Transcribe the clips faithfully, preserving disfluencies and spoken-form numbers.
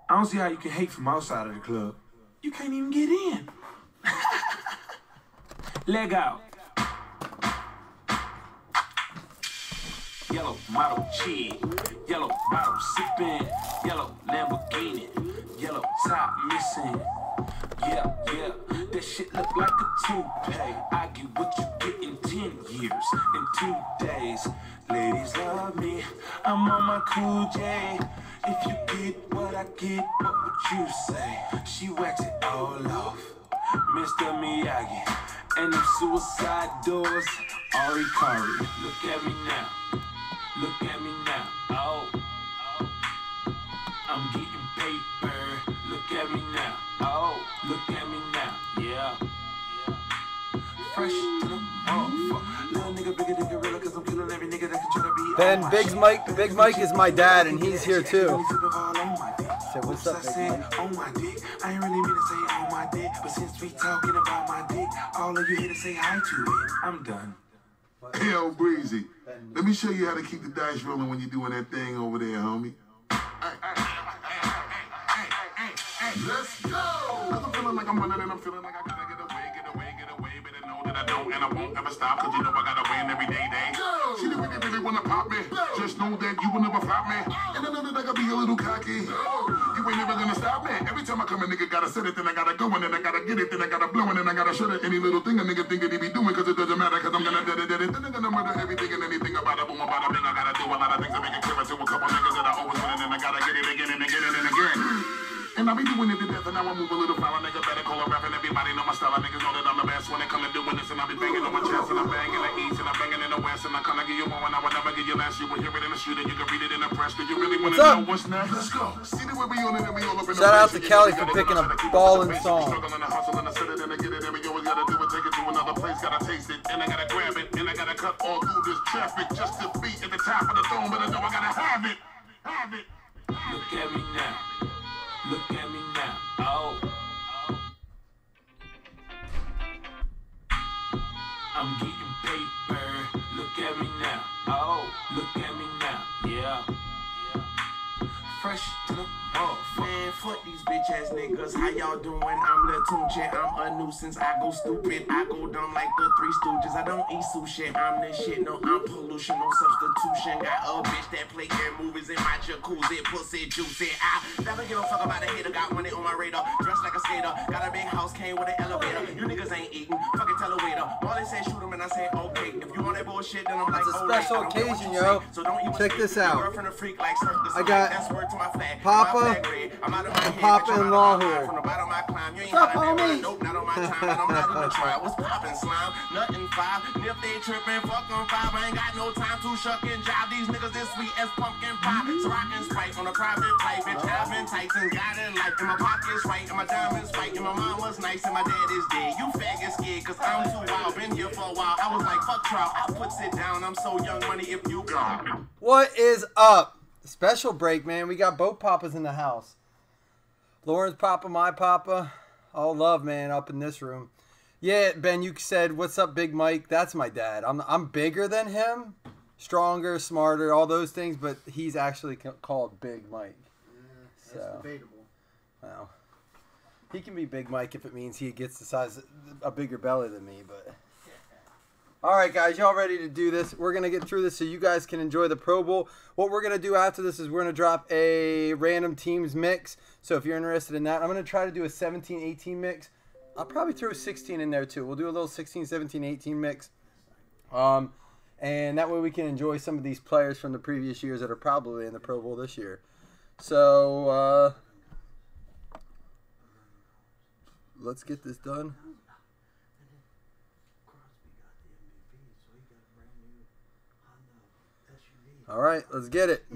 I don't see how you can hate from outside of the club. You can't even get in. Leg out. Yellow model chick, yellow bottle sipping, yellow Lamborghini, yellow top missing. Yeah, yeah, that shit look like a toupee. I get what you get in ten years, in two days. Ladies love me, I'm on my cool J. If you get what I get, what would you say? She wax it all off, Mister Miyagi. And them suicide doors, Ari Kari. Look at me now, look at me now, oh. I'm getting paper, look at me now, oh. Look at me now, yeah. Fresh to the motherfucker. Little nigga bigger than gorilla, cause I'm killing every nigga that can try to be. Ben, Big Mike, Big Mike is my dad, and he's here too. So what's up, Big Mike? On my dick. I ain't really mean to say on my dick, but since we talking about my dick, all of you here to say hi to it. I'm done. Hey, yo, Breezy. Let me show you how to keep the dice rolling when you're doing that thing over there, homie. Let's go! Cause I'm feeling like I'm running and I'm feeling like I gotta get away, get away, get away, but I know that I don't and I won't ever stop, cause you know I gotta win every day, day. Go! She didn't really, really wanna pop me. Go! Just know that you will never flop me. And I know that I gotta be a little cocky. No! You ain't never gonna stop me. Every time I come a nigga gotta set it, then I gotta go, and then I gotta get it, then I gotta blow, and then I gotta shut it. Any little thing a nigga think that he be doing, cause it doesn't matter, cause I'm gonna dead it, dead it. Then I'm gonna murder everything and anything about it, boom, about a thing. I gotta do a lot of things to make it clear to a couple niggas that I always win, and then I gotta get it again and again and again. And I be doing it to death, and now I move a little foul. A nigga better call a rap, and everybody know my style. Niggas know that I'm the best when it come to doing this. And I be banging on my chest, and I'm banging the east, and I'm banging in the west. And I kinda give you more, and I would never give you less. You will hear it in the street, and you can read it in the press. Do you really wanna know what's next? Let's go. See the way we on it, and we all up in the Shout out to Kelly for picking a ballin' song. Struggling to hustle, and I set it, and I get it, and we always gotta do it. Take it to another place, gotta taste it, and I gotta grab it, and I gotta cut all through this traffic just to be at the top of the throne. But I know I gotta have it, have it. Look at me now. Look at me now, oh. I'm getting paper. Look at me now, oh. Look at me now, yeah. Fresh to the motherfucker. Man, fuck these bitch ass niggas. How y'all doing? I'm Lil Tunche. I'm a nuisance. I go stupid. I go dumb like the Three Stooges. I don't eat sushi. I'm this shit. No, I'm pollution. No substitution. Got a bitch that play air movies in my jacuzzi. Pussy juicy. I never give a fuck about a hater. Got money on my radar. Dressed like a skater. Got a big house. Came with an elevator. You niggas ain't eating. Fucking tell a waiter. Molly said shoot him and I said okay. If you want that bullshit, then I'm like, it's a oh, special right. occasion, yo. So don't even check this out. Girlfriend a freak like Cirque du I got That's word to my flag. Papa. Papa-in-law here. What's up, homie? Nope, not on my time, and I'm not even trying. What's poppin', slime? Nothing five. If they trippin', fuck on five. I ain't got no time to shuck and jive. These niggas this sweet as pumpkin pie. So I can spike on a private flight. Bitch, I've been Titans, got it like. And my pocket's right, and my diamonds right. And my mom was nice, and my dad is dead. You faggot scared, cause I'm too wild. Been here for a while. I was like, fuck trial. I put sit down. I'm so young money if you gone. What is up? Special break, man. We got both papas in the house. Lauren's papa, my papa. All love, man, up in this room. Yeah, Ben, you said, what's up, Big Mike? That's my dad. I'm I'm bigger than him. Stronger, smarter, all those things, but he's actually called Big Mike. Yeah, that's so debatable. Well, he can be Big Mike if it means he gets the size, a bigger belly than me, but... All right, guys, y'all ready to do this? We're going to get through this so you guys can enjoy the Pro Bowl. What we're going to do after this is we're going to drop a random teams mix. So if you're interested in that, I'm going to try to do a seventeen eighteen mix. I'll probably throw sixteen in there, too. We'll do a little sixteen seventeen eighteen mix. Um, and that way we can enjoy some of these players from the previous years that are probably in the Pro Bowl this year. So uh, let's get this done. All right, let's get it.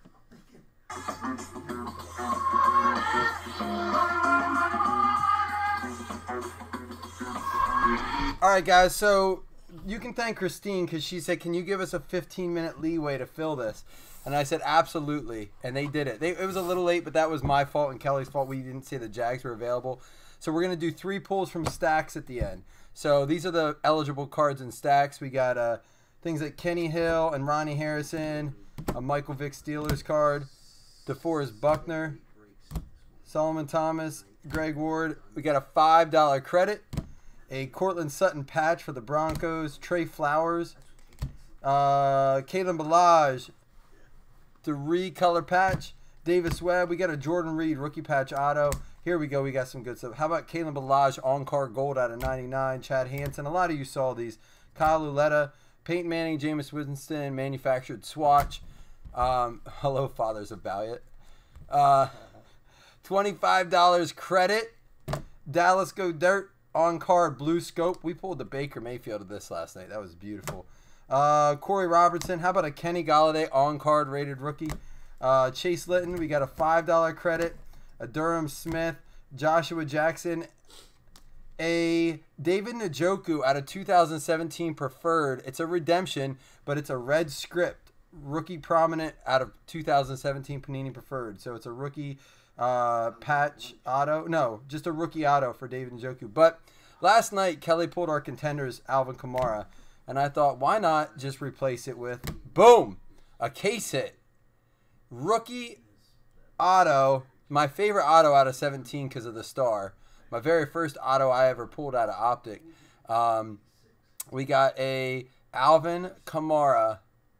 All right, guys, so you can thank Christine because she said, can you give us a fifteen minute leeway to fill this? And I said, absolutely. And they did it. They, it was a little late, but that was my fault and Kelly's fault. We didn't say the Jags were available. So we're going to do three pulls from stacks at the end. So these are the eligible cards in stacks. We got... Uh, things like Kenny Hill and Ronnie Harrison, a Michael Vick Steelers card, DeForest Buckner, Solomon Thomas, Greg Ward. We got a five dollar credit. A Cortland Sutton patch for the Broncos. Trey Flowers. Uh, Kalen Ballage. Three color patch. Davis Webb. We got a Jordan Reed rookie patch auto. Here we go. We got some good stuff. How about Kalen Ballage on-card gold out of ninety-nine? Chad Hansen. A lot of you saw these. Kyle Luletta. Peyton Manning. Jameis Winston. Manufactured swatch. Um, hello, fathers of Valiant. Uh, twenty-five dollars credit. Dallas Go Dirt. On-card blue scope. We pulled the Baker Mayfield of this last night. That was beautiful. Uh, Corey Robertson. How about a Kenny Galladay on-card rated rookie? Uh, Chase Litton. We got a five dollar credit. A Durham Smith. Joshua Jackson. A David Njoku out of two thousand seventeen preferred. It's a redemption, but it's a red script. Rookie prominent out of two thousand seventeen Panini preferred. So it's a rookie uh, patch auto. No, just a rookie auto for David Njoku. But last night, Kelly pulled our contenders, Alvin Kamara. And I thought, why not just replace it with, boom, a case hit. Rookie auto. My favorite auto out of seventeen because of the star. My very first auto I ever pulled out of Optic. Um, we got a Alvin Kamara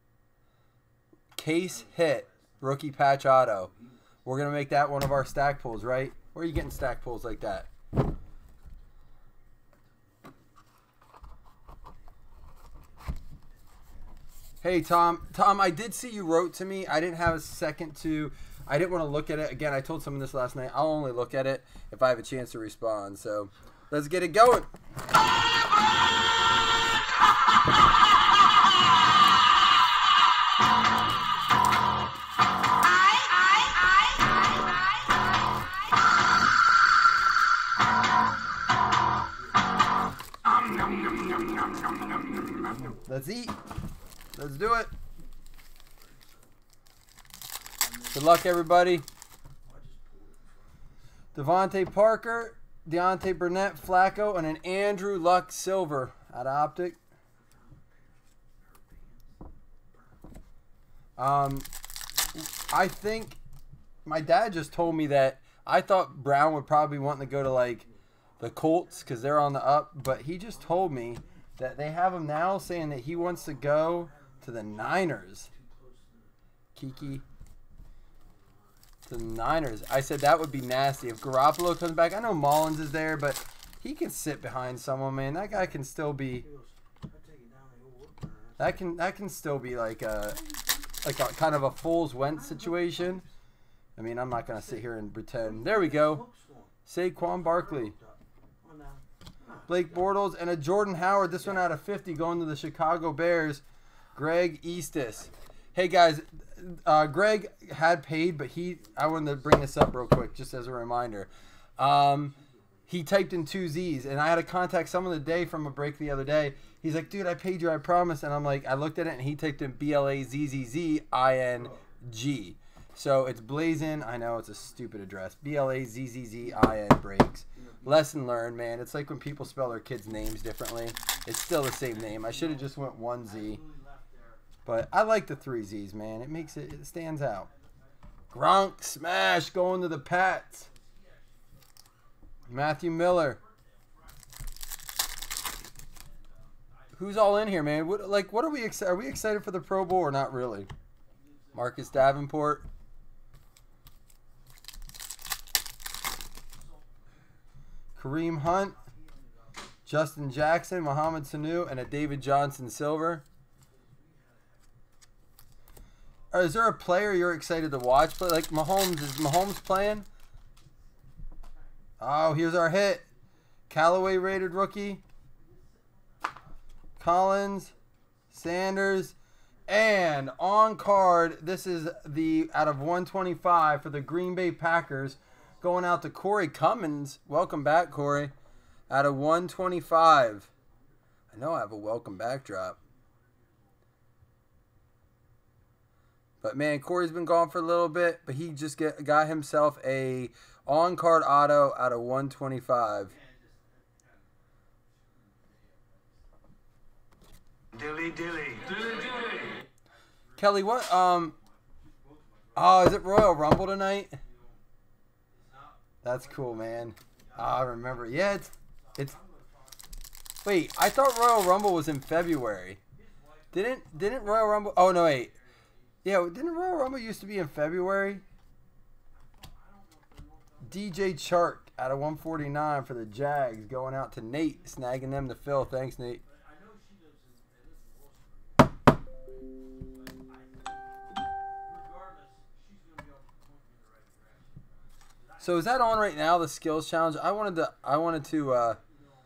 case hit rookie patch auto. We're going to make that one of our stack pulls, right? Where are you getting stack pulls like that? Hey, Tom. Tom, I did see you wrote to me. I didn't have a second to... I didn't want to look at it. Again, I told someone this last night. I'll only look at it if I have a chance to respond. So, let's get it going. Let's eat. Let's do it. Good luck, everybody. Devontae Parker, Deontay Burnett, Flacco, and an Andrew Luck Silver out of Optic. Um, I think my dad just told me that I thought Brown would probably want to go to, like, the Colts because they're on the up, but he just told me that they have him now saying that he wants to go to the Niners. Kiki. To the Niners. I said that would be nasty. If Garoppolo comes back, I know Mullins is there, but he can sit behind someone, man. That guy can still be... That can that can still be like a, like a kind of a Foles-Wentz situation. I mean, I'm not going to sit here and pretend. There we go. Saquon Barkley. Blake Bortles and a Jordan Howard. This one out of fifty going to the Chicago Bears. Greg Eastis. Hey, guys. Uh, Greg had paid, but he, I wanted to bring this up real quick just as a reminder. Um, he typed in two Z's, and I had to contact someone today from a break the other day. He's like, dude, I paid you, I promise. And I'm like, I looked at it, and he typed in B L A Z Z Z I N G. So it's Blazin. I know it's a stupid address. B L A Z Z Z I N breaks. Lesson learned, man. It's like when people spell their kids' names differently. It's still the same name. I should have just went one Z. But I like the three Z's, man. It makes it, it stands out. Gronk smash going to the Pats. Matthew Miller. Who's all in here, man? What, like, what are we excited? Are we excited for the Pro Bowl or not really? Marcus Davenport. Kareem Hunt. Justin Jackson, Mohamed Sanu, and a David Johnson Silver. Or is there a player you're excited to watch? Play? Like Mahomes, is Mahomes playing? Oh, here's our hit. Callaway rated rookie. Collins, Sanders, and on card, this is the out of one twenty-five for the Green Bay Packers, going out to Corey Cummins. Welcome back, Corey. Out of one twenty-five. I know I have a welcome back drop. But, man, Corey's been gone for a little bit, but he just get, got himself a on-card auto out of one twenty-five. Dilly dilly. Dilly dilly. Kelly, what? Um. Oh, is it Royal Rumble tonight? That's cool, man. Ah, I remember. Yeah, it's it's. Wait, I thought Royal Rumble was in February. Didn't didn't Royal Rumble? Oh no, wait. Yeah, didn't Royal Rumble used to be in February? D J Chark out of one forty-nine for the Jags, going out to Nate, snagging them to Phil. Thanks, Nate. So is that on right now, the skills challenge? I wanted to I wanted to uh,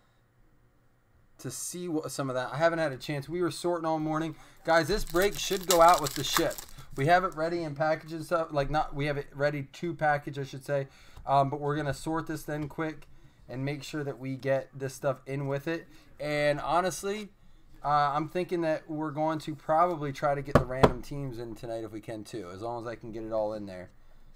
to see what some of that. I haven't had a chance. We were sorting all morning. Guys, this break should go out with the ship. We have it ready in package and stuff. Like not we have it ready to package, I should say. Um, but we're gonna sort this then quick and make sure that we get this stuff in with it. And honestly, uh, I'm thinking that we're going to probably try to get the random teams in tonight if we can too, as long as I can get it all in there.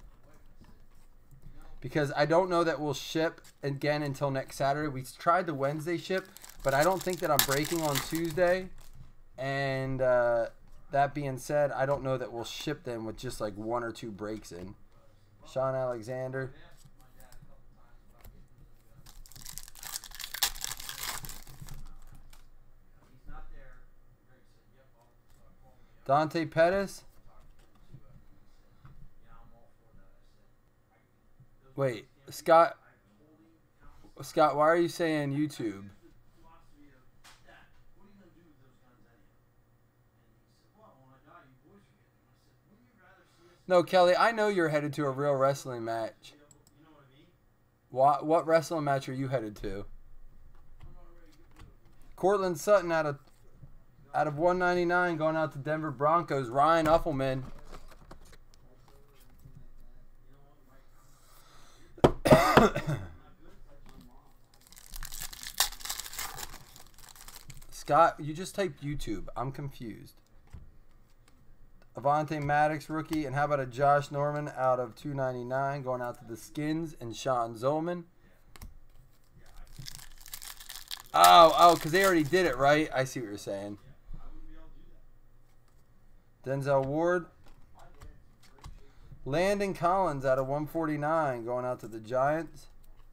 Because I don't know that we'll ship again until next Saturday. We tried the Wednesday ship, but I don't think that I'm breaking on Tuesday. And uh, that being said, I don't know that we'll ship them with just like one or two breaks in. Sean Alexander. Dante Pettis. Wait, Scott. Scott, why are you saying YouTube? No, Kelly, I know you're headed to a real wrestling match. What what wrestling match are you headed to? Cortland Sutton out of out of one ninety-nine going out to Denver Broncos. Ryan Uffelman. Scott, you just typed YouTube. I'm confused. Avante Maddox rookie, and how about a Josh Norman out of two ninety-nine going out to the Skins and Sean Zolman. Oh, oh, because they already did it, right? I see what you're saying. Denzel Ward. Landon Collins out of one forty-nine going out to the Giants.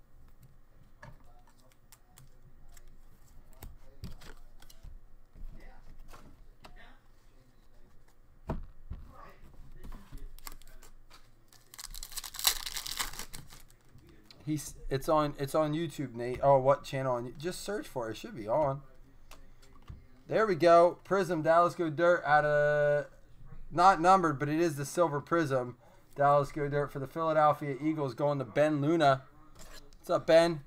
He's it's on it's on YouTube, Nate. Oh, what channel? On just search for it. It should be on. There we go. Prism Dallas Go Dirt out of not numbered, but it is the silver Prism. Dallas Go Dirt for the Philadelphia Eagles going to Ben Luna. What's up, Ben?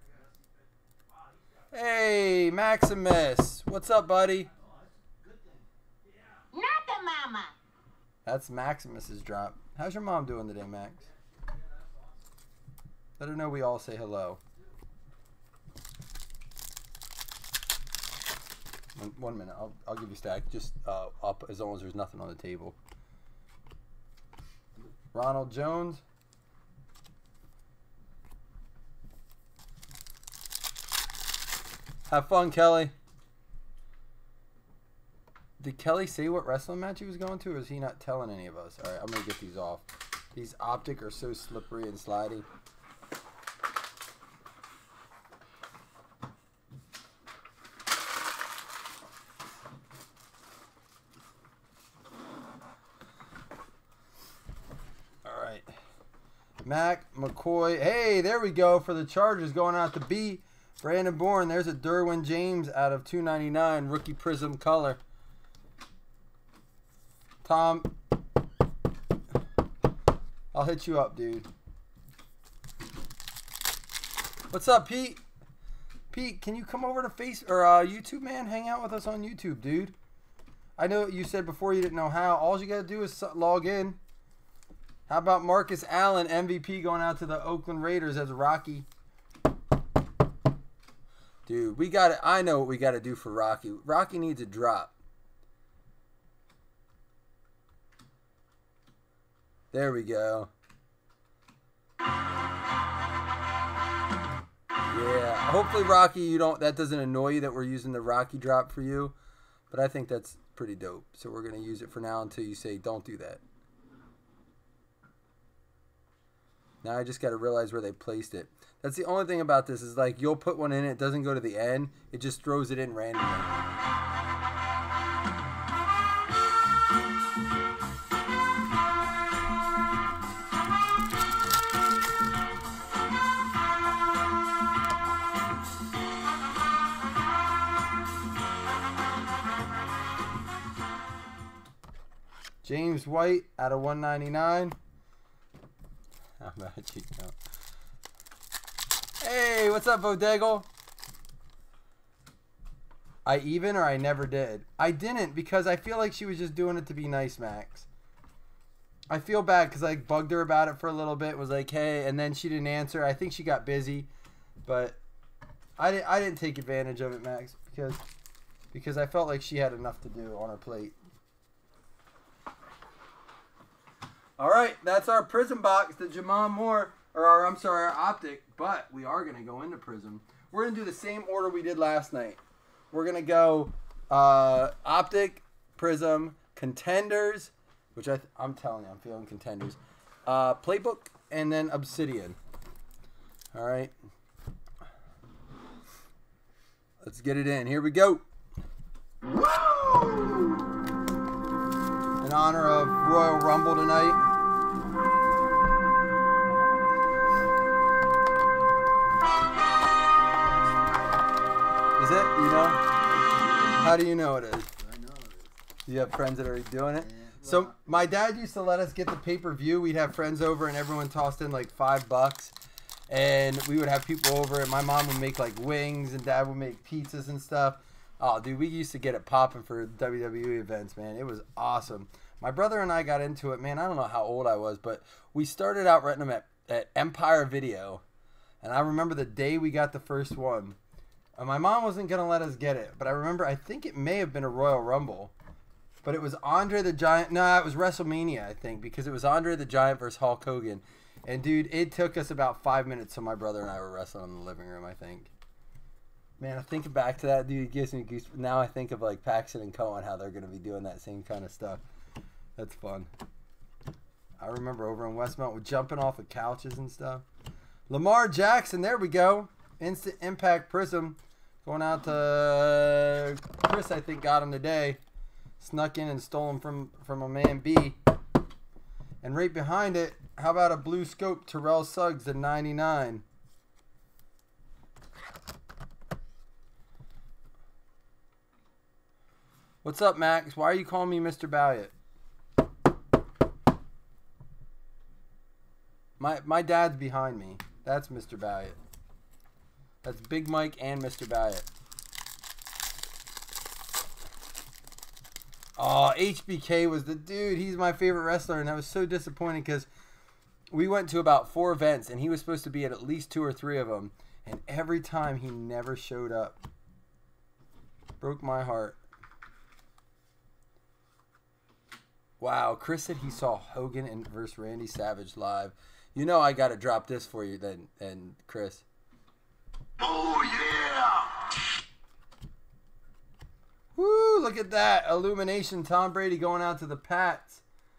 Hey, Maximus. What's up, buddy? Not the mama. That's Maximus's drop. How's your mom doing today, Max? Let her know we all say hello. One, one minute. I'll, I'll give you stack. Just uh, up as long as there's nothing on the table. Ronald Jones. Have fun, Kelly. Did Kelly say what wrestling match he was going to, or is he not telling any of us? All right, I'm going to get these off. These optic are so slippery and slidey. Mac McCoy. Hey, there we go for the Chargers going out to B. Brandon Bourne. There's a Derwin James out of two ninety-nine. Rookie Prism color. Tom. I'll hit you up, dude. What's up, Pete? Pete, can you come over to Face or uh, YouTube, man? Hang out with us on YouTube, dude. I know you said before you didn't know how. All you got to do is log in. How about Marcus Allen, M V P, going out to the Oakland Raiders as Rocky? Dude, we got it. I know what we got to do for Rocky. Rocky needs a drop. There we go. Yeah. Hopefully, Rocky, you don't. That doesn't annoy you that we're using the Rocky drop for you. But I think that's pretty dope. So we're gonna use it for now until you say don't do that. Now I just got to realize where they placed it. That's the only thing about this is like you'll put one in, it doesn't go to the end. It just throws it in randomly. James White out of one ninety-nine. How about you know? Hey, what's up, Bodegal? I even or I never did? I didn't because I feel like she was just doing it to be nice, Max. I feel bad because I bugged her about it for a little bit. Was like, hey, and then she didn't answer. I think she got busy, but I didn't. I didn't take advantage of it, Max, because because I felt like she had enough to do on her plate. All right, that's our Prism box, the Jamon Moore, or our, I'm sorry, our Optic, but we are going to go into Prism. We're going to do the same order we did last night. We're going to go uh, Optic, Prism, Contenders, which I th I'm telling you, I'm feeling Contenders, uh, Playbook, and then Obsidian. All right. Let's get it in. Here we go. Woo! In honor of Royal Rumble tonight. Is it? You know? How do you know it is? I know it is. You have friends that are doing it? Yeah. So my dad used to let us get the pay-per-view. We'd have friends over and everyone tossed in like five bucks. And we would have people over and my mom would make like wings and dad would make pizzas and stuff. Oh, dude, we used to get it popping for W W E events, man. It was awesome. My brother and I got into it, man. I don't know how old I was, but we started out renting them at, at Empire Video. And I remember the day we got the first one. And my mom wasn't going to let us get it. But I remember, I think it may have been a Royal Rumble. But it was Andre the Giant. No, it was WrestleMania, I think. Because it was Andre the Giant versus Hulk Hogan. And, dude, it took us about five minutes so my brother and I were wrestling in the living room, I think. Man, I think back to that, dude, it gives me goosebumps. Now I think of, like, Paxton and Cohen, how they're going to be doing that same kind of stuff. That's fun. I remember over in Westmount, we're jumping off of couches and stuff. Lamar Jackson, there we go. Instant Impact Prism. Going out to Chris, I think, got him today. Snuck in and stole him from, from a man B. And right behind it, how about a blue scope Terrell Suggs to ninety-nine? What's up, Max? Why are you calling me Mister Balliet? My my dad's behind me. That's Mister Balliet. That's Big Mike and Mister Balliet. Oh, H B K was the dude. He's my favorite wrestler, and I was so disappointed because we went to about four events, and he was supposed to be at at least two or three of them, and every time he never showed up. Broke my heart. Wow, Chris said he saw Hogan and versus Randy Savage live. You know I got to drop this for you then, and Chris. Oh, yeah! Woo, look at that. Illumination, Tom Brady going out to the Pats.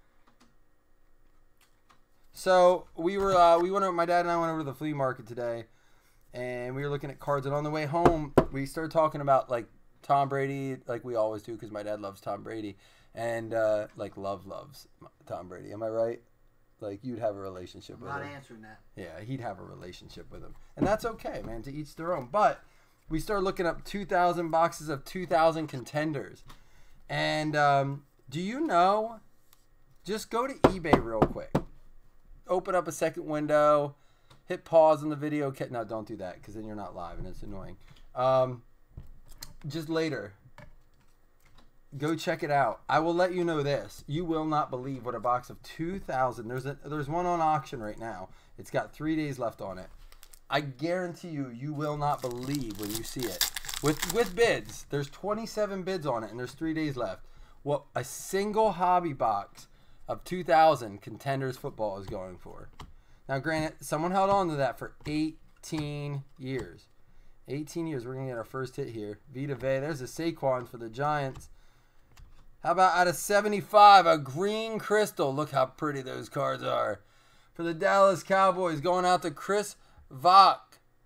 So, we were, uh, we went over, my dad and I went over to the flea market today, and we were looking at cards, and on the way home, we started talking about, like, Tom Brady, like we always do, because my dad loves Tom Brady, and, uh, like, love loves Tom Brady. Am I right? Like, you'd have a relationship I'm with not him. Not answering that. Yeah, he'd have a relationship with him. And that's okay, man, to each their own. But we started looking up two thousand boxes of two thousand contenders. And um, do you know, just go to eBay real quick. Open up a second window. Hit pause on the video. No, don't do that because then you're not live and it's annoying. Um, just later. Go check it out. I will let you know this. You will not believe what a box of two thousand. There's a there's one on auction right now. It's got three days left on it. I guarantee you, you will not believe when you see it. With with bids, there's twenty-seven bids on it, and there's three days left. What a single hobby box of two thousand Contenders football is going for. Now, granted, someone held on to that for eighteen years. eighteen years. We're gonna get our first hit here. Vita Vea. There's a Saquon for the Giants. How about out of seventy-five, a green crystal? Look how pretty those cards are. for the Dallas Cowboys going out to Chris Vok.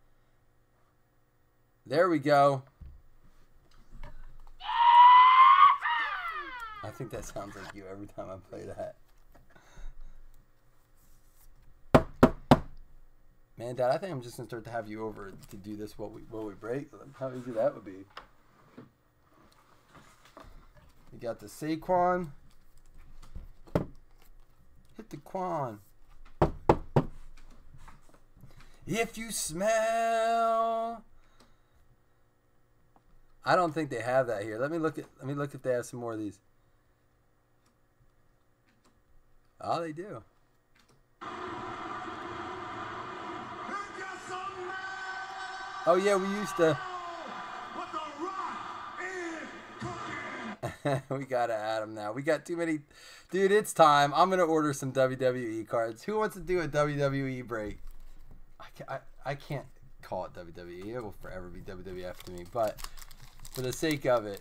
There we go. I think that sounds like you every time I play that. Man, Dad, I think I'm just gonna start to have you over to do this while we while we break. How easy that would be. You got the Saquon. Hit the Quan. If you smell. I don't think they have that here. Let me look at. Let me look if they have some more of these. Oh, they do. Oh yeah, we used to. We gotta add them now. We got too many. Dude, it's time. I'm gonna order some W W E cards. Who wants to do a W W E break? I can't, I, I can't call it W W E. It will forever be W W F to me. But for the sake of it.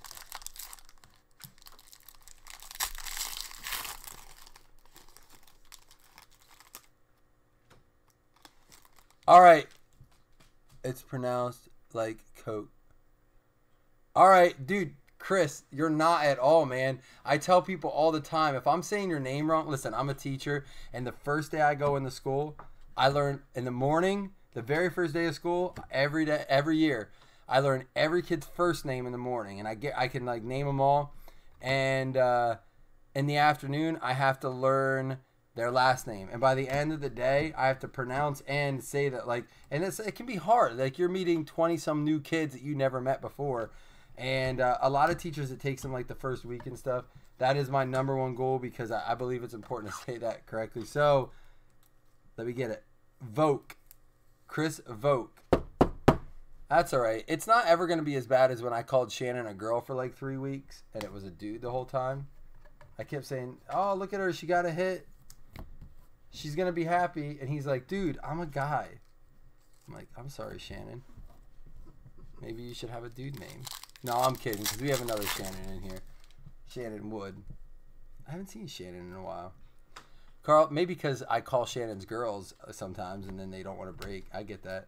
All right. It's pronounced like Coke. All right, dude. Chris, you're not at all, man. I tell people all the time, if I'm saying your name wrong, listen, I'm a teacher, and the first day I go into school, I learn in the morning, the very first day of school, every day, every year, I learn every kid's first name in the morning, and I get, I can like name them all, and uh, in the afternoon, I have to learn their last name, and by the end of the day, I have to pronounce and say that, like, and it's, it can be hard, like you're meeting twenty some new kids that you never met before. And uh, a lot of teachers, it takes them like the first week and stuff. That is my number one goal because I, I believe it's important to say that correctly. So, let me get it. Voke. Chris Voke. That's all right. It's not ever going to be as bad as when I called Shannon a girl for like three weeks and it was a dude the whole time. I kept saying, oh, look at her. She got a hit. She's going to be happy. And he's like, dude, I'm a guy. I'm like, I'm sorry, Shannon. Maybe you should have a dude name. No, I'm kidding, because we have another Shannon in here. Shannon Wood. I haven't seen Shannon in a while. Carl, maybe because I call Shannon's girls sometimes, and then they don't want to break. I get that.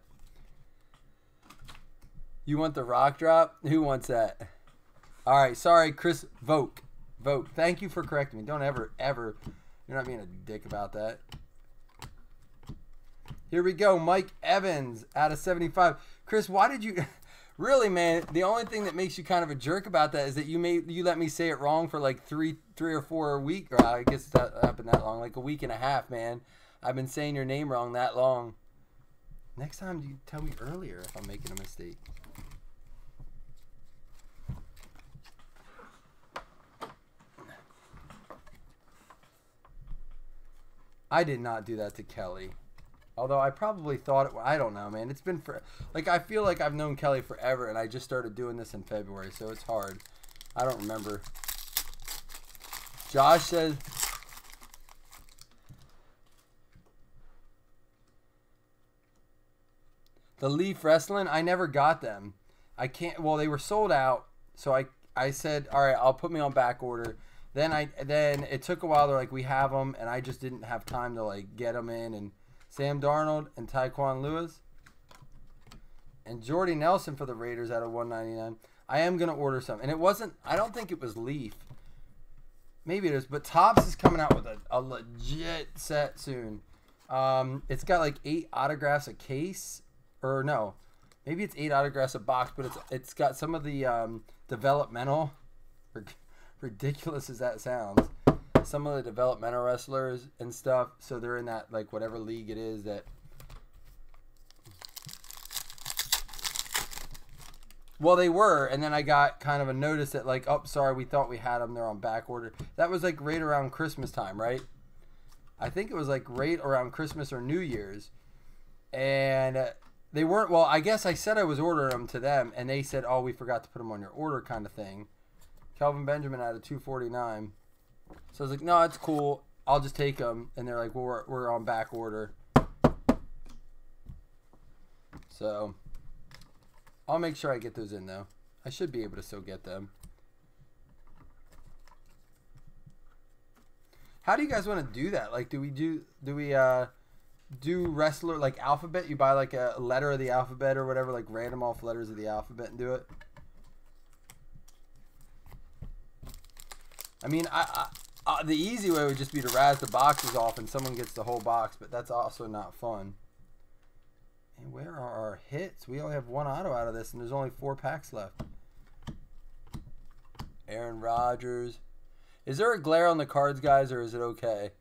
You want the rock drop? Who wants that? All right, sorry, Chris Voke. Voke. Thank you for correcting me. Don't ever, ever, you're not being a dick about that. Here we go, Mike Evans out of seventy-five. Chris, why did you... Really, man, the only thing that makes you kind of a jerk about that is that you made you let me say it wrong for like three, three or four a week. Or I guess that happened that long, like a week and a half, man. I've been saying your name wrong that long. Next time, you tell me earlier if I'm making a mistake. I did not do that to Kelly. Although I probably thought it, I don't know, man. It's been for, like, I feel like I've known Kelly forever, and I just started doing this in February, so it's hard. I don't remember. Josh says, the Leaf Wrestling, I never got them. I can't, well, they were sold out, so I, I said, all right, I'll put me on back order. Then I, then it took a while. They're like, we have them, and I just didn't have time to, like, get them in, and Sam Darnold and Tyquan Lewis. And Jordy Nelson for the Raiders out of one ninety-nine. I am going to order some. And it wasn't, I don't think it was Leaf. Maybe it is. But Topps is coming out with a, a legit set soon. Um, it's got like eight autographs a case. Or no. Maybe it's eight autographs a box. But it's it's got some of the um, developmental. Ridiculous as that sounds. Some of the developmental wrestlers and stuff, so they're in that, like, whatever league it is that, well, they were, and then I got kind of a notice that, like, oh, sorry, we thought we had them, they're on back order. That was, like, right around Christmas time, right? I think it was, like, right around Christmas or New Year's, and they weren't, well, I guess I said I was ordering them to them, and they said, oh, we forgot to put them on your order kind of thing. Kelvin Benjamin out of two forty-nine. So I was like, no, it's cool. I'll just take them. And they're like, well, we're, we're on back order. So I'll make sure I get those in, though. I should be able to still get them. How do you guys want to do that? Like, do we do, do we, uh, do wrestler like alphabet? You buy like a letter of the alphabet or whatever, like random off letters of the alphabet and do it. I mean, I, I uh, the easy way would just be to razz the boxes off and someone gets the whole box, but that's also not fun. And where are our hits? We only have one auto out of this, and there's only four packs left. Aaron Rodgers. Is there a glare on the cards, guys, or is it okay?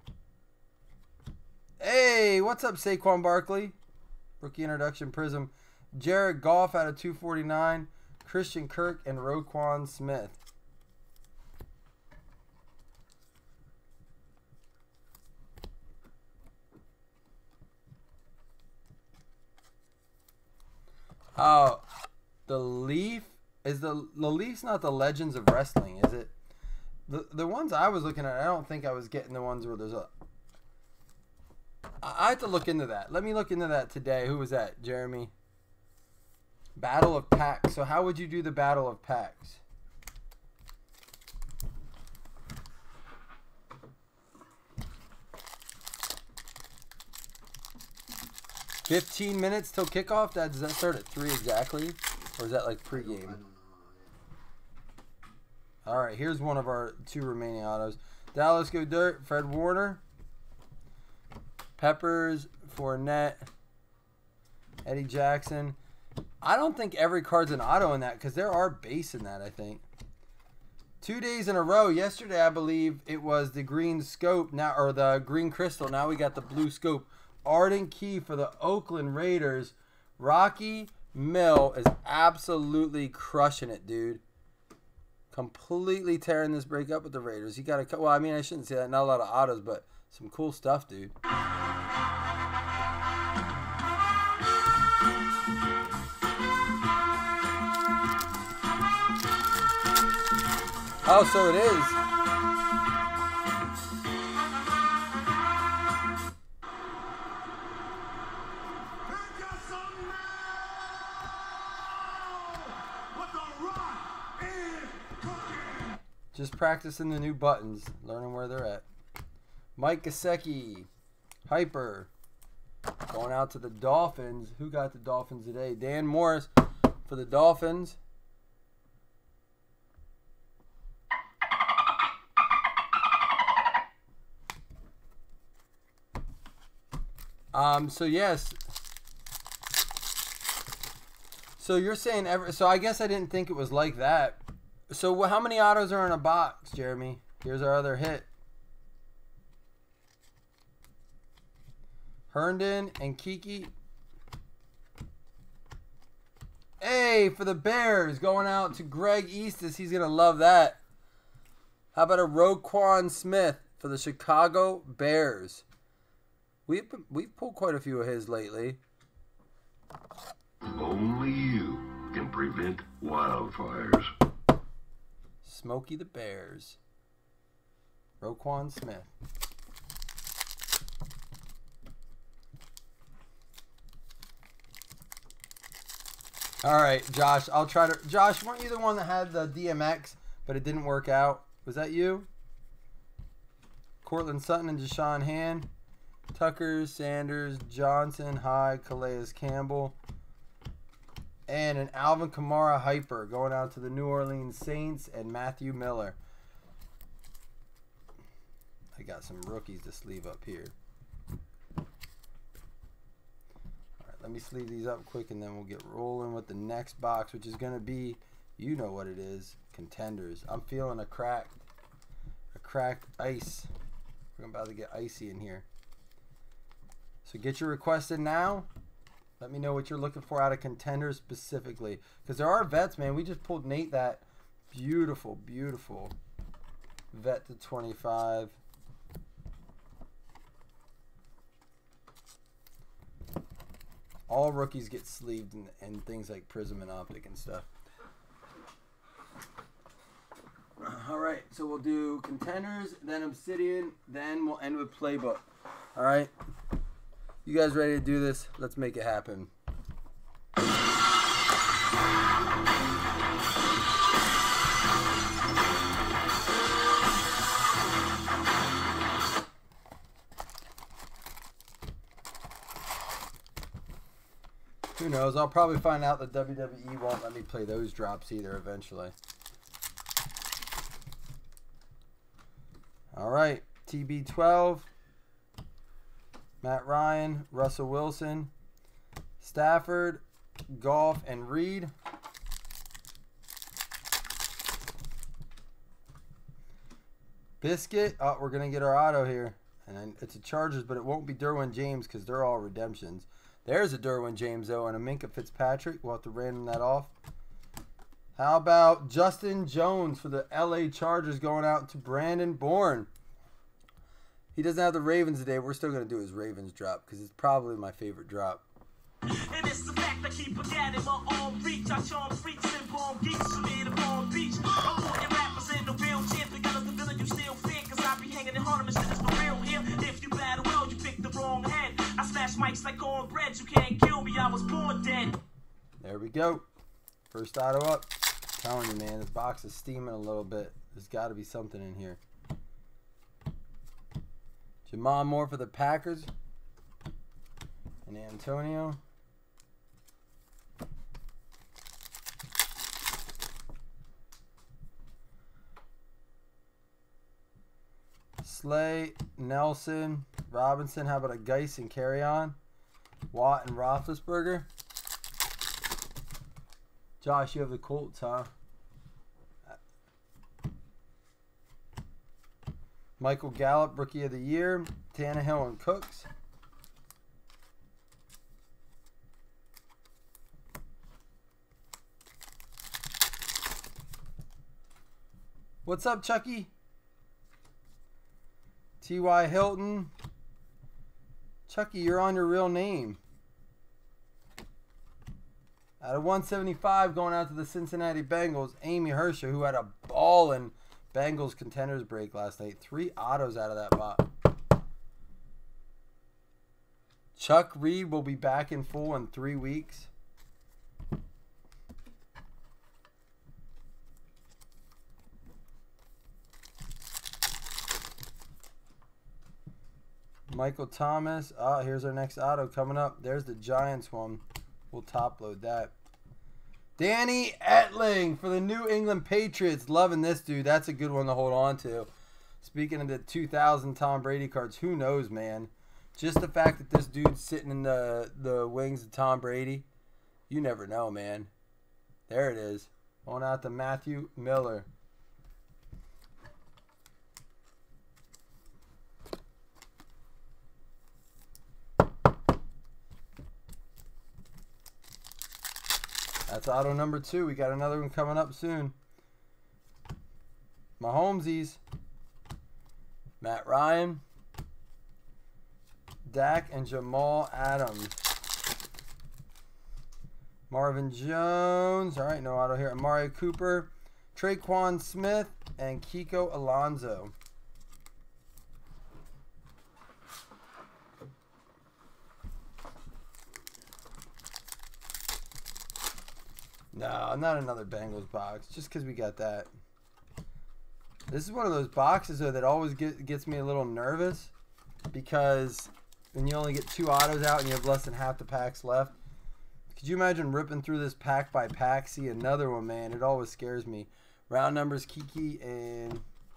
Hey, what's up, Saquon Barkley? Rookie introduction prism. Jared Goff out of two forty-nine. Christian Kirk and Roquan Smith. Oh, the Leaf is the the Leaf's not the Legends of Wrestling, is it? The the ones I was looking at, I don't think I was getting the ones where there's a. I, I have to look into that. Let me look into that today. Who was that, Jeremy? Battle of Packs. So how would you do the Battle of Packs? Fifteen minutes till kickoff. That, does that start at three exactly, or is that like pregame? All right, here's one of our two remaining autos. Dallas Go Dirt. Fred Warner. Peppers. Fournette. Eddie Jackson. I don't think every card's an auto in that because there are base in that, I think. Two days in a row. Yesterday, I believe it was the green scope now, or the green crystal. Now we got the blue scope. Arden Key for the Oakland Raiders. Rocky Mill is absolutely crushing it, dude. Completely tearing this break up with the Raiders. He got a well, I mean, I shouldn't say that. Not a lot of autos, but some cool stuff, dude. Oh, so it is. Just practicing the new buttons, learning where they're at. Mike Gesicki, Hyper, going out to the Dolphins. Who got the Dolphins today? Dan Morris for the Dolphins. Um. So yes. So you're saying ever? So I guess I didn't think it was like that. So how many autos are in a box, Jeremy? Here's our other hit. Herndon and Kiki. Hey, for the Bears, going out to Greg Eastis. He's going to love that. How about a Roquan Smith for the Chicago Bears? We've, we've pulled quite a few of his lately. Only you can prevent wildfires. Smokey the Bears. Roquan Smith. All right, Josh, I'll try to... Josh, weren't you the one that had the D M X, but it didn't work out? Was that you? Cortland Sutton and Deshaun Hand. Tucker, Sanders, Johnson, Hyde, Calais Campbell. And an Alvin Kamara Hyper going out to the New Orleans Saints and Matthew Miller. I got some rookies to sleeve up here. All right, let me sleeve these up quick and then we'll get rolling with the next box, which is going to be, you know what it is, Contenders. I'm feeling a cracked, a cracked ice. We're about to get icy in here. So get your request in now. Let me know what you're looking for out of Contenders specifically. Because there are vets, man. We just pulled Nate that beautiful, beautiful vet to twenty-five. All rookies get sleeved and, and things like Prism and Optic and stuff. All right, so we'll do Contenders, then Obsidian, then we'll end with Playbook. All right. You guys ready to do this? Let's make it happen. knows? I'll probably find out that W W E won't let me play those drops either eventually. All right, T B twelve. Matt Ryan, Russell Wilson, Stafford, Goff, and Reed. Biscuit. Oh, we're going to get our auto here. And it's a Chargers, but it won't be Derwin James because they're all redemptions. There's a Derwin James, though, and a Minkah Fitzpatrick. We'll have to random that off. How about Justin Jones for the L A Chargers going out to Brandon Bourne? He doesn't have the Ravens today. We're still going to do his Ravens drop because it's probably my favorite drop. And it's the fact I keep forgetting my own reach. I charm freaks and bomb geeks from here to Palm Beach. I'm putting rappers in the real champ. Because the villain you still fear. Because I be hanging in Harlem and shit is for real here. If you battle well, you pick the wrong hand. I smash mics like cornbread. You can't kill me. I was born dead. There we go. First auto up. I'm telling you, man, this box is steaming a little bit. There's got to be something in here. Jamal Moore for the Packers. And Antonio. Slay, Nelson, Robinson. How about a Geis and Carry On? Watt and Roethlisberger. Josh, you have the Colts, huh? Michael Gallup, Rookie of the Year. Tannehill and Cooks. What's up, Chucky? T Y Hilton. Chucky, you're on your real name. Out of one seventy-five, going out to the Cincinnati Bengals, Amy Hersher, who had a ball in Bengals contenders break last night. Three autos out of that box. Chuck Reed will be back in full in three weeks. Michael Thomas. Oh, here's our next auto coming up. There's the Giants one. We'll top load that. Danny Etling for the New England Patriots. Loving this dude. That's a good one to hold on to. Speaking of the two thousand Tom Brady cards, who knows, man? Just the fact that this dude's sitting in the, the wings of Tom Brady, you never know, man. There it is. Going out to Matthew Miller. That's auto number two. We got another one coming up soon. Mahomesies. Matt Ryan. Dak and Jamal Adams. Marvin Jones. All right, no auto here. Amari Cooper. Traquan Smith. And Kiko Alonso. No, not another Bengals box. Just because we got that. This is one of those boxes, though, that always get, gets me a little nervous. Because when you only get two autos out and you have less than half the packs left. Could you imagine ripping through this pack by pack? See another one, man. It always scares me. Round numbers, Kiki and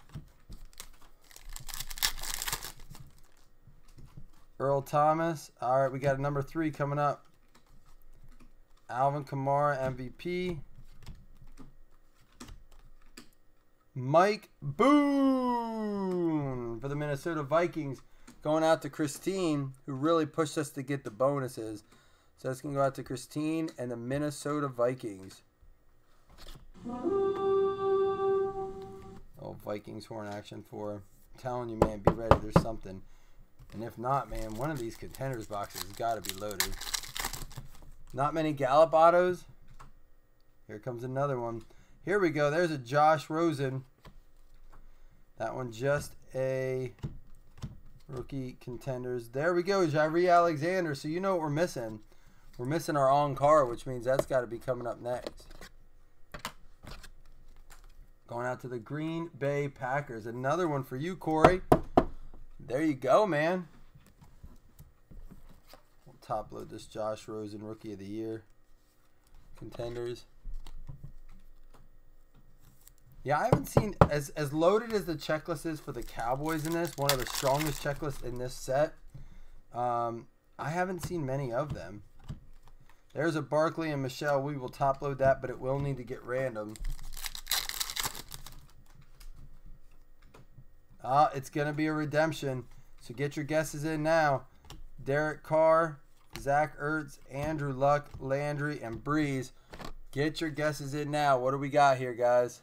Earl Thomas. All right, we got a number three coming up. Alvin Kamara, M V P. Mike Boone for the Minnesota Vikings. Going out to Christine, who really pushed us to get the bonuses. So it's going to go out to Christine and the Minnesota Vikings. Oh, Vikings horn action for. I'm telling you, man, be ready. There's something. And if not, man, one of these contenders boxes has got to be loaded. Not many Gallup autos. Here comes another one. Here we go. There's a Josh Rosen. That one just a rookie contenders. There we go. Jairee Alexander. So you know what we're missing. We're missing our on-car, which means that's got to be coming up next. Going out to the Green Bay Packers. Another one for you, Corey. There you go, man. We'll top load this Josh Rosen Rookie of the Year. Contenders. Yeah, I haven't seen, as, as loaded as the checklist is for the Cowboys in this, one of the strongest checklists in this set, um, I haven't seen many of them. There's a Barkley and Michelle. We will top load that, but it will need to get random. Ah, it's going to be a redemption. So get your guesses in now. Derek Carr, Zach Ertz, Andrew Luck, Landry, and Breeze. Get your guesses in now. What do we got here, guys?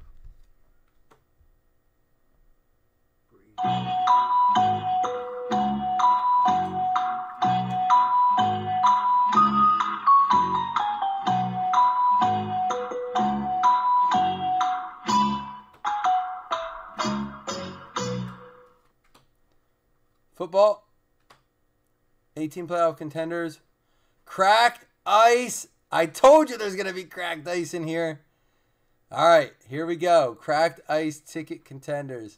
Football. eighteen playoff contenders. Cracked ice. I told you there's going to be cracked ice in here. All right, here we go. Cracked ice ticket contenders.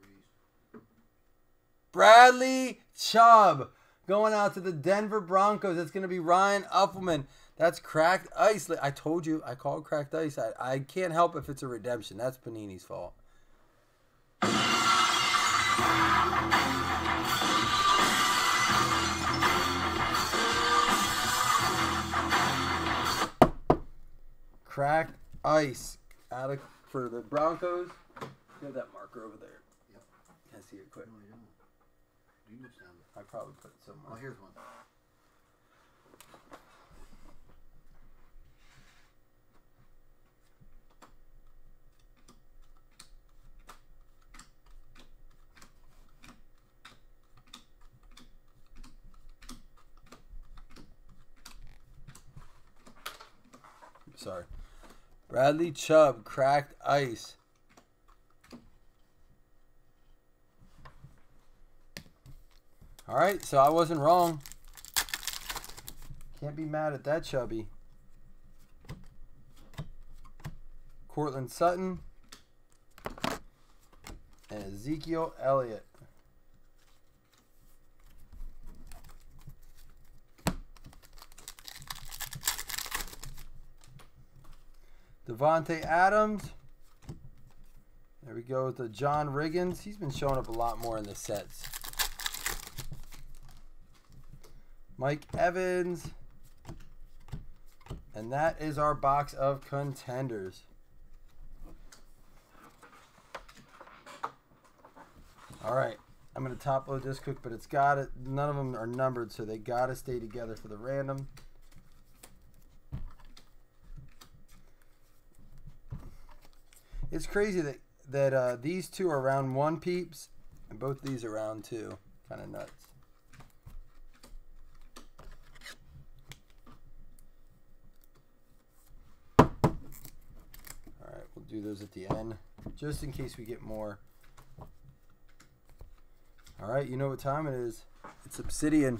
Bradley Chubb going out to the Denver Broncos. That's going to be Ryan Uffleman. That's cracked ice. I told you. I called cracked ice. I, I can't help if it's a redemption. That's Panini's fault. Cracked ice out of for the Broncos. Get that marker over there. Yep. Can I see it quick? No, you don't. Do you sound it? I probably put it somewhere. Oh, here's one. Sorry. Bradley Chubb, cracked ice. All right, so I wasn't wrong. Can't be mad at that, Chubby. Cortland Sutton and Ezekiel Elliott. Devontae Adams. There we go with the John Riggins. He's been showing up a lot more in the sets. Mike Evans. And that is our box of contenders. All right. I'm going to top load this quick, but it's got it. None of them are numbered, so they got to stay together for the random. It's crazy that that uh, these two are round one peeps, and both these are round two. Kind of nuts. All right, we'll do those at the end, just in case we get more. All right, you know what time it is. It's Obsidian.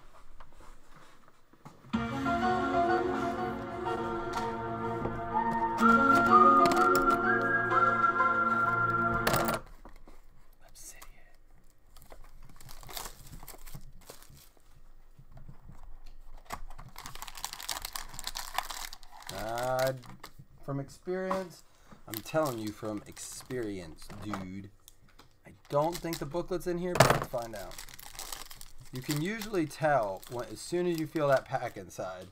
From experience, I'm telling you from experience, dude. I don't think the booklet's in here, but let's find out. You can usually tell when, as soon as you feel that pack inside.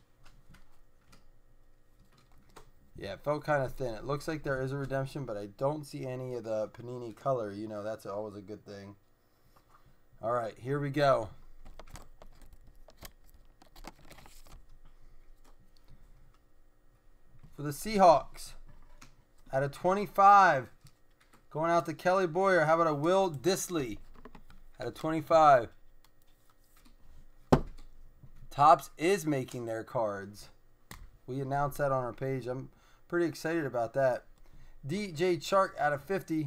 Yeah, it felt kind of thin. It looks like there is a redemption, but I don't see any of the Panini color. You know, that's always a good thing. All right, here we go. For the Seahawks, out of twenty-five, going out to Kelly Boyer. How about a Will Dissly out of twenty-five? Topps is making their cards. We announced that on our page. I'm pretty excited about that. D J Chark out of fifty.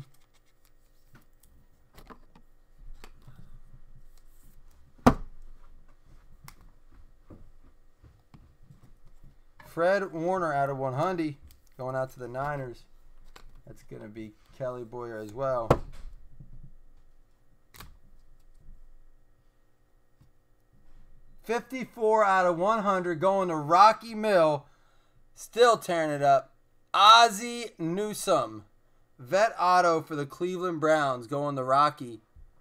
Fred Warner out of one hundred, going out to the Niners. That's going to be Kelly Boyer as well. fifty-four out of one hundred going to Rocky Mill. Still tearing it up. Ozzie Newsome. Vet auto for the Cleveland Browns going to Rocky.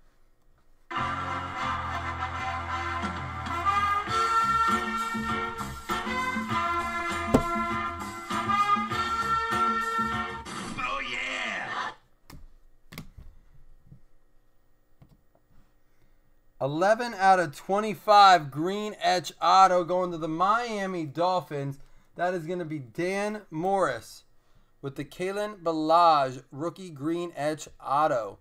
Oh, yeah. eleven out of twenty-five green etch auto going to the Miami Dolphins. That is going to be Dan Morris with the Kalen Ballage rookie green etch auto.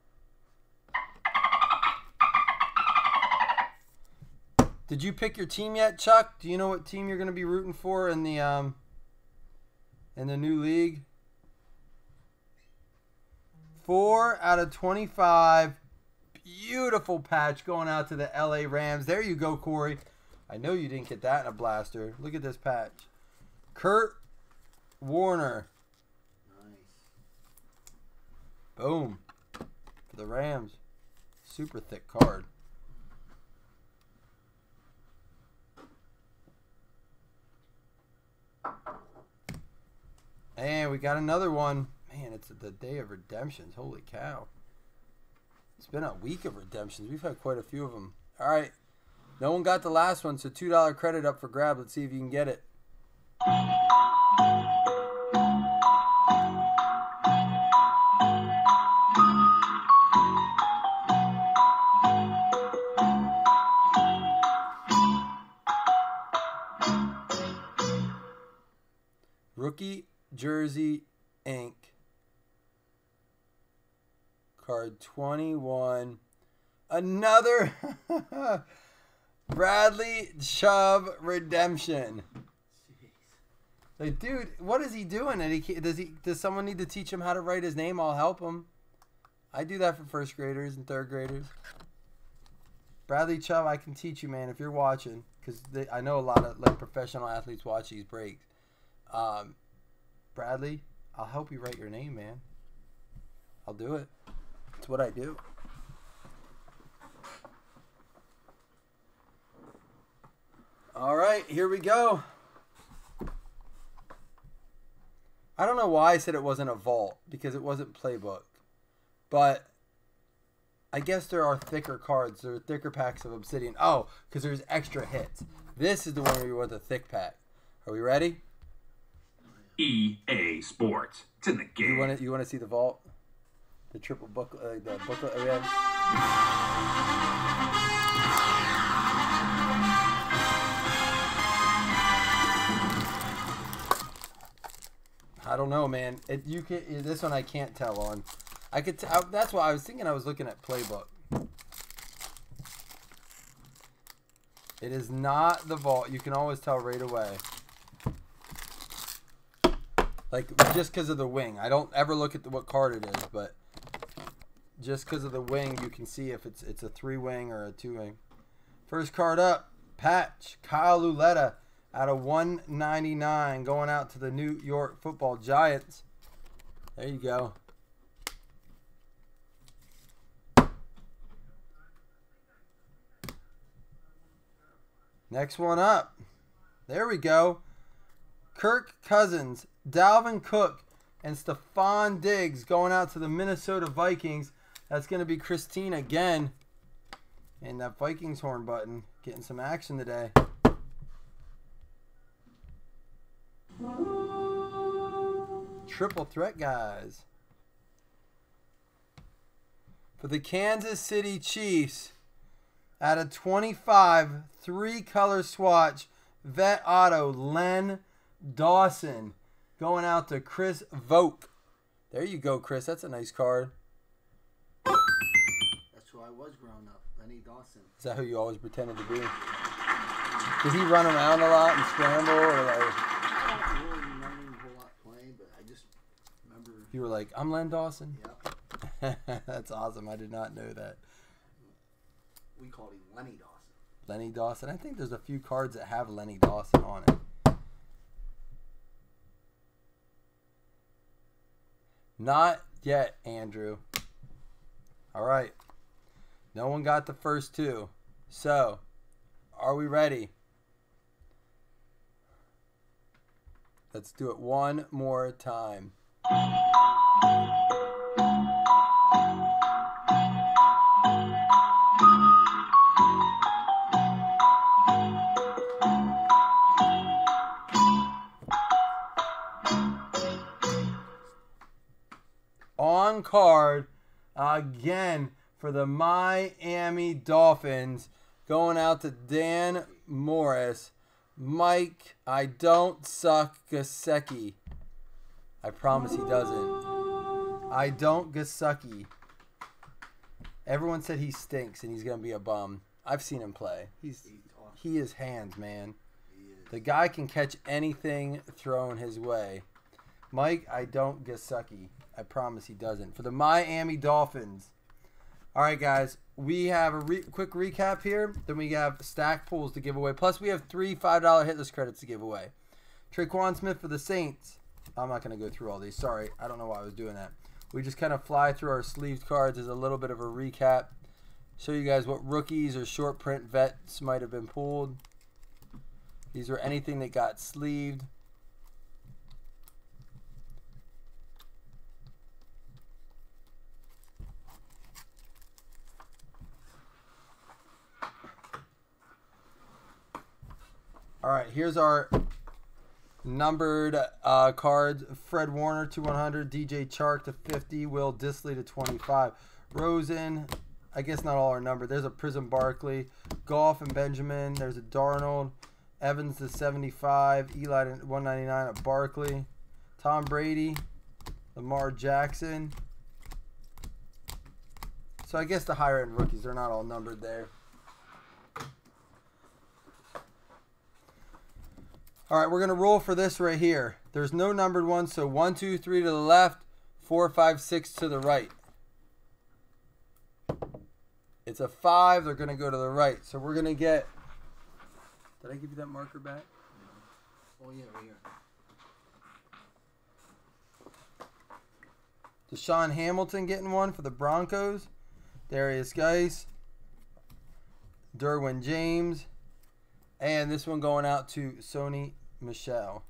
Did you pick your team yet, Chuck? Do you know what team you're going to be rooting for in the um in the new league? four out of twenty-five. Beautiful patch going out to the L A Rams. There you go, Corey. I know you didn't get that in a blaster. Look at this patch. Kurt Warner. Nice. Boom. For the Rams. Super thick card. And we got another one. Man, it's the day of redemptions. Holy cow. It's been a week of redemptions. We've had quite a few of them. All right. No one got the last one, so two dollar credit up for grab. Let's see if you can get it. Rookie Jersey Ink. Card twenty-one. Another Bradley Chubb redemption. Like, dude, what is he doing? And he does he does someone need to teach him how to write his name? I'll help him. I do that for first graders and third graders. Bradley Chubb, I can teach you, man, if you're watching, because I know a lot of like professional athletes watch these breaks. Um, Bradley, I'll help you write your name, man. I'll do it. It's what I do. All right, here we go. I don't know why I said it wasn't a vault, because it wasn't playbook. But I guess there are thicker cards. There are thicker packs of Obsidian. Oh, because there's extra hits. This is the one where you want the thick pack. Are we ready? E A Sports. It's in the game. You want to you want to see the vault? The triple booklet, uh, the booklet we have. I don't know, man. It you can this one I can't tell on. I could. T I, that's why I was thinking. I was looking at playbook. It is not the vault. You can always tell right away. Like just because of the wing. I don't ever look at the, what card it is, but just because of the wing, you can see if it's it's a three wing or a two wing. First card up, patch Kyle Luletta out of one ninety-nine, going out to the New York Football Giants. There you go. Next one up. There we go. Kirk Cousins, Dalvin Cook, and Stephon Diggs going out to the Minnesota Vikings. That's going to be Christine again. And that Vikings horn button getting some action today. Triple threat, guys. For the Kansas City Chiefs, out of twenty-five, three-color swatch, vet auto, Len Dawson. Going out to Chris Vogt. There you go, Chris. That's a nice card. That's who I was growing up, Lenny Dawson. Is that who you always pretended to be? Did he run around a lot and scramble? Or like... I don't really remember him a whole lot playing, but I just remember... You were like, I'm Len Dawson? Yep. That's awesome. I did not know that. We called him Lenny Dawson. Lenny Dawson. I think there's a few cards that have Lenny Dawson on it. Not yet, Andrew. All right. No one got the first two. So, Are we ready? Let's do it one more time. On card again for the Miami Dolphins, going out to Dan Morris. Mike, I don't suck Gesicki. I promise he doesn't. I don't Gesicki. Everyone said he stinks and he's gonna be a bum. I've seen him play. He's he is hands, man. The guy can catch anything thrown his way. Mike, I don't Gesicki. I promise he doesn't. For the Miami Dolphins. All right, guys. We have a re quick recap here. Then we have stack pools to give away. Plus, we have three five dollar hitless credits to give away. Traquan Smith for the Saints. I'm not going to go through all these. Sorry. I don't know why I was doing that. We just kind of fly through our sleeved cards as a little bit of a recap. Show you guys what rookies or short print vets might have been pulled. These were anything that got sleeved. All right, here's our numbered uh, cards. Fred Warner to one hundred, D J Chark to fifty, Will Dissly to twenty-five. Rosen, I guess not all are numbered. There's a Prism Barkley, Goff and Benjamin. There's a Darnold, Evans to seventy-five, Eli to one ninety-nine, a Barkley, Tom Brady, Lamar Jackson. So I guess the higher end rookies, they're not all numbered there. All right, we're going to roll for this right here. There's no numbered ones, so one, two, three to the left, four, five, six to the right. It's a five. They're going to go to the right. So we're going to get... Did I give you that marker back? Oh, yeah, right here. Deshaun Hamilton getting one for the Broncos. Darius Geis. Derwin James. And this one going out to Sony Michel.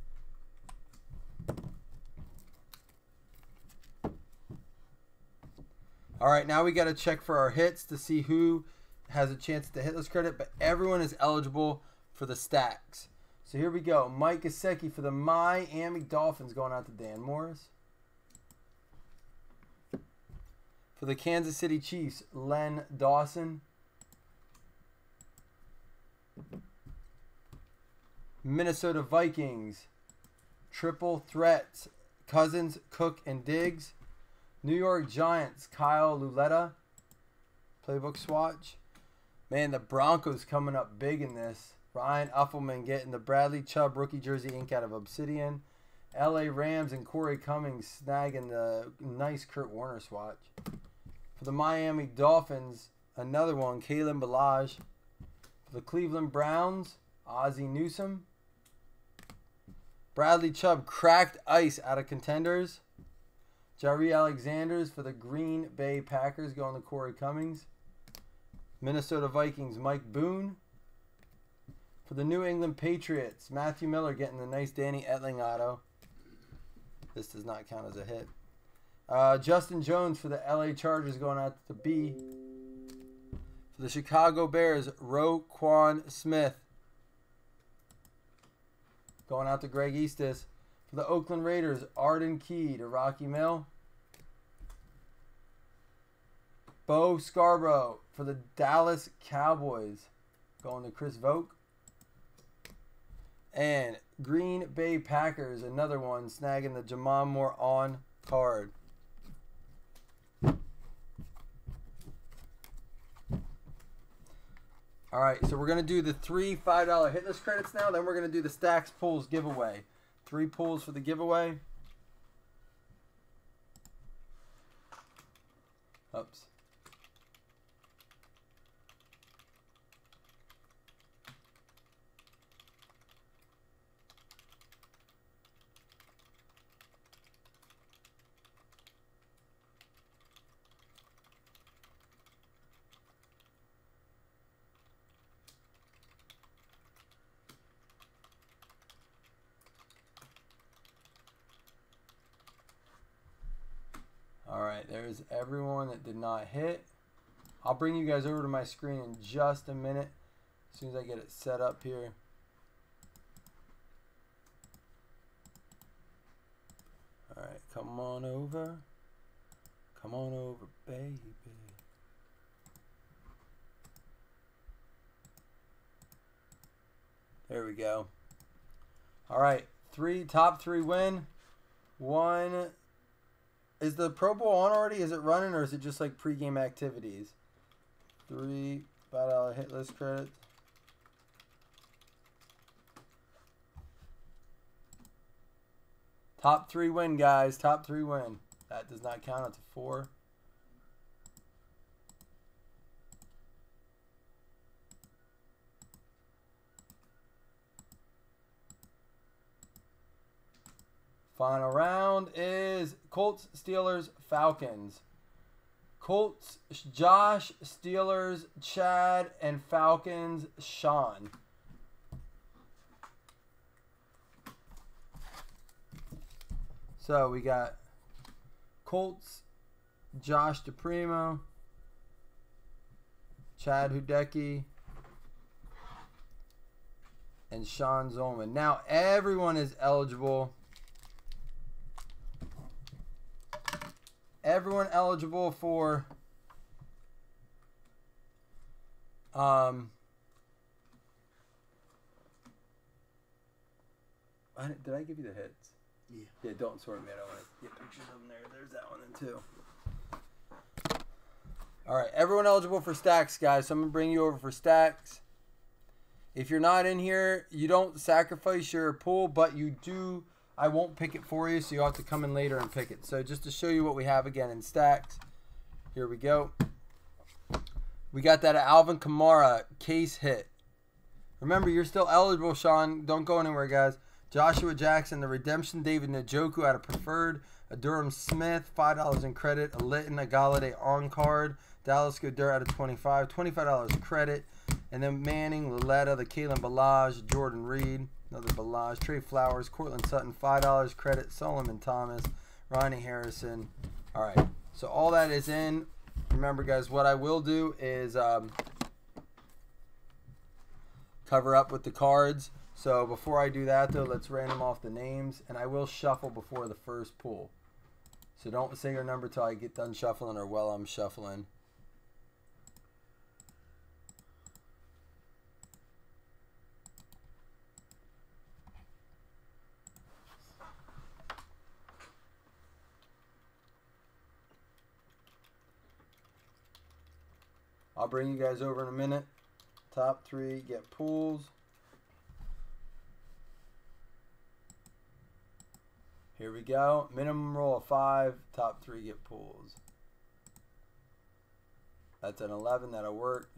All right, now we got to check for our hits to see who has a chance to hit this credit, but everyone is eligible for the stacks. So here we go. Mike Gesicki for the Miami Dolphins going out to Dan Morris. For the Kansas City Chiefs, Len Dawson. Minnesota Vikings, triple threats, Cousins, Cook, and Diggs. New York Giants, Kyle Luletta, playbook swatch. Man, the Broncos coming up big in this. Ryan Uffelman getting the Bradley Chubb rookie jersey ink out of Obsidian. L A Rams and Corey Cummings snagging the nice Kurt Warner swatch. For the Miami Dolphins, another one, Kalen Ballage. For the Cleveland Browns, Ozzie Newsome. Bradley Chubb cracked ice out of contenders. Jaire Alexander's for the Green Bay Packers going to Corey Cummings. Minnesota Vikings, Mike Boone. For the New England Patriots, Matthew Miller getting the nice Danny Etling auto. This does not count as a hit. Uh, Justin Jones for the L A Chargers going out to B. For the Chicago Bears, Roquan Smith. Going out to Greg Eastis. For the Oakland Raiders, Arden Key to Rocky Mill. Bo Scarborough for the Dallas Cowboys. Going to Chris Vogt. And Green Bay Packers, another one, snagging the Jamon Moore on card. All right, so we're going to do the three five dollar hitless credits now. Then we're going to do the stacks pulls giveaway. Three pulls for the giveaway. Oops. All right, there's everyone that did not hit. I'll bring you guys over to my screen in just a minute, as soon as I get it set up here. All right, come on over. Come on over, baby. There we go. All right, three top three win. One. Is the Pro Bowl on already? Is it running, or is it just like pregame activities? Three five dollar hit list credits. Top three win, guys. Top three win. That does not count. It's a four. Final round is Colts, Steelers, Falcons. Colts, Josh, Steelers, Chad, and Falcons, Sean. So we got Colts, Josh DePrimo, Chad Hudecki, and Sean Zolman. Now everyone is eligible. Everyone eligible for um I, did I give you the hits? Yeah. Yeah, don't sort me. I don't want to get pictures of them there. There's that one then too. Alright, everyone eligible for stacks, guys. So I'm gonna bring you over for stacks. If you're not in here, you don't sacrifice your pool, but you do. I won't pick it for you, so you'll have to come in later and pick it. So just to show you what we have again in stacks, here we go. We got that Alvin Kamara case hit. Remember, you're still eligible, Sean. Don't go anywhere, guys. Joshua Jackson, the redemption. David Njoku out of preferred. A Durham Smith, five dollars in credit. A Litton, a Galladay on card. Dallas Goedert out of twenty-five. twenty-five dollars credit. And then Manning, Loletta, the Kalen Balaj, Jordan Reed. Another Balaj, Trey Flowers, Cortland Sutton, five dollars credit, Solomon Thomas, Ronnie Harrison. All right, so all that is in. Remember, guys, what I will do is um, cover up with the cards. So before I do that, though, let's random off the names, and I will shuffle before the first pull. So don't say your number till I get done shuffling or while I'm shuffling. I'll bring you guys over in a minute. Top three get pools. Here we go. Minimum roll of five. Top three get pools. That's an eleven. That'll work.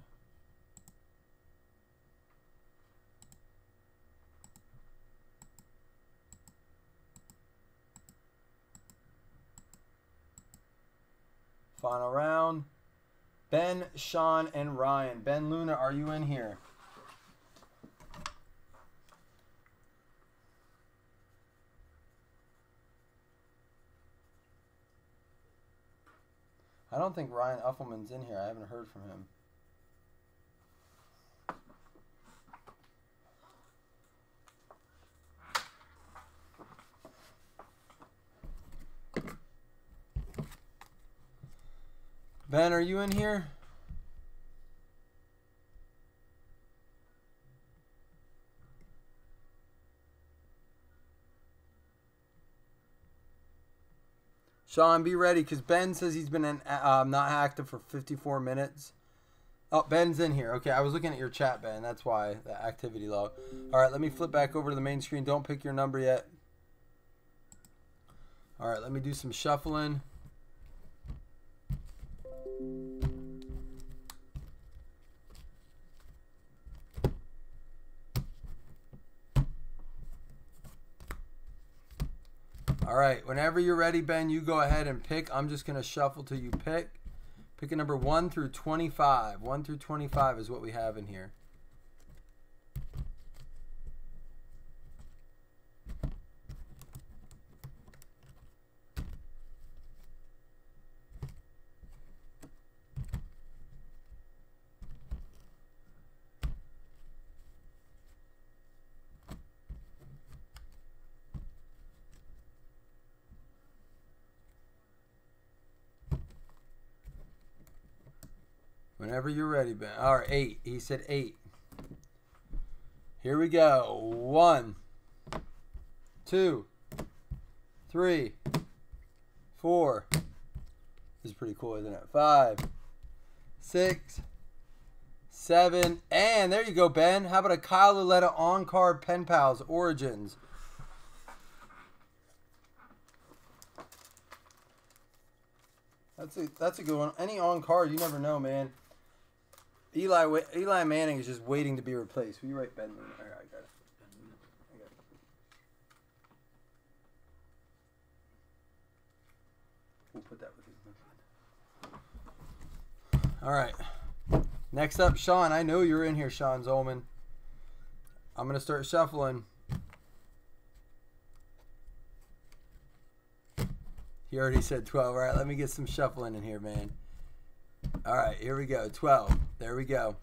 Final round. Ben, Sean, and Ryan. Ben Luna, are you in here? I don't think Ryan Uffelman's in here. I haven't heard from him. Ben, are you in here? Sean, be ready, because Ben says he's been in, uh, not active for fifty-four minutes. Oh, Ben's in here. Okay, I was looking at your chat, Ben. That's why, the activity log. All right, let me flip back over to the main screen. Don't pick your number yet. All right, let me do some shuffling. All right, whenever you're ready, Ben, you go ahead and pick. I'm just going to shuffle till you pick. Pick a number one through twenty-five. one through twenty-five is what we have in here. Whenever you're ready, Ben. All right, eight. He said eight. Here we go. One, two, three, four. This is pretty cool, isn't it? Five, six, seven, and there you go, Ben. How about a Kyle Lauletta on-card Pen Pals Origins? That's a that's a good one. Any on-card, you never know, man. Eli Eli Manning is just waiting to be replaced. Will you write Ben? All right, I got it. I got it. We'll put that with his. All right. Next up, Sean. I know you're in here, Sean Zolman. I'm gonna start shuffling. He already said twelve. All right, let me get some shuffling in here, man. All right, here we go. twelve. There we go.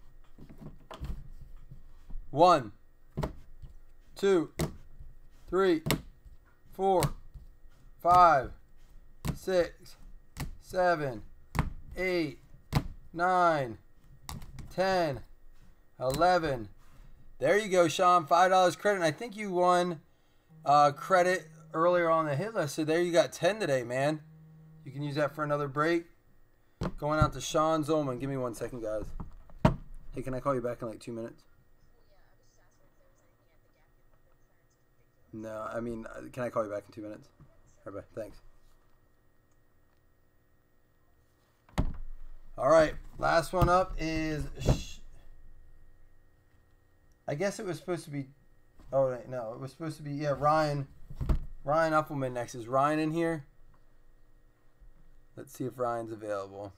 One, two, three, four, five, six, seven, eight, nine, ten, eleven. There you go, Sean. five dollars credit. And I think you won uh, credit earlier on the hit list. So there you got ten today, man. You can use that for another break. Going out to Sean Zolman. Give me one second, guys. Hey, can I call you back in like two minutes? No, I mean, can I call you back in two minutes? All right, bye. Thanks. All right, last one up is... I guess it was supposed to be... Oh, no, it was supposed to be, yeah, Ryan. Ryan Uppelman next. Is Ryan in here? Let's see if Ryan's available.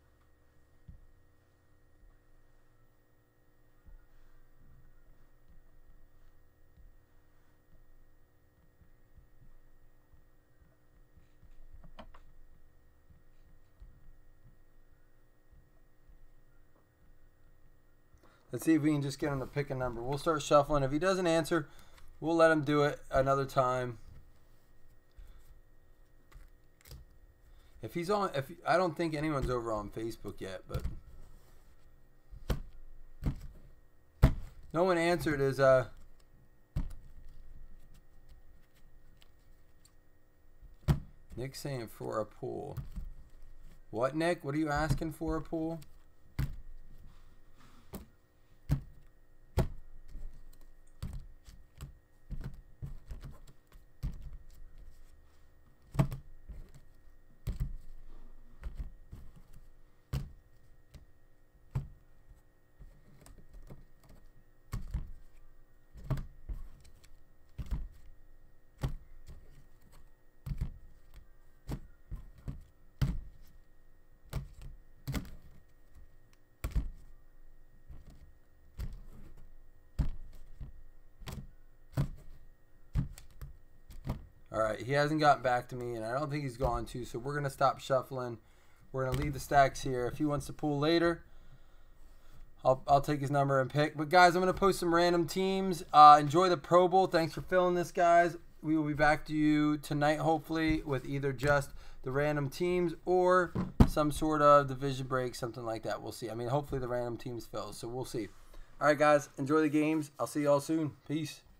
Let's see if we can just get him to pick a number. We'll start shuffling. If he doesn't answer, we'll let him do it another time. If he's on, if I don't think anyone's over on Facebook yet, but no one answered. Is uh, Nick saying for a pool? What, Nick? What are you asking for a pool? All right, he hasn't gotten back to me, and I don't think he's going to, so we're going to stop shuffling. We're going to leave the stacks here. If he wants to pull later, I'll, I'll take his number and pick. But, guys, I'm going to post some random teams. Uh, enjoy the Pro Bowl. Thanks for filling this, guys. We will be back to you tonight, hopefully, with either just the random teams or some sort of division break, something like that. We'll see. I mean, hopefully the random teams fill, so we'll see. All right, guys, enjoy the games. I'll see you all soon. Peace.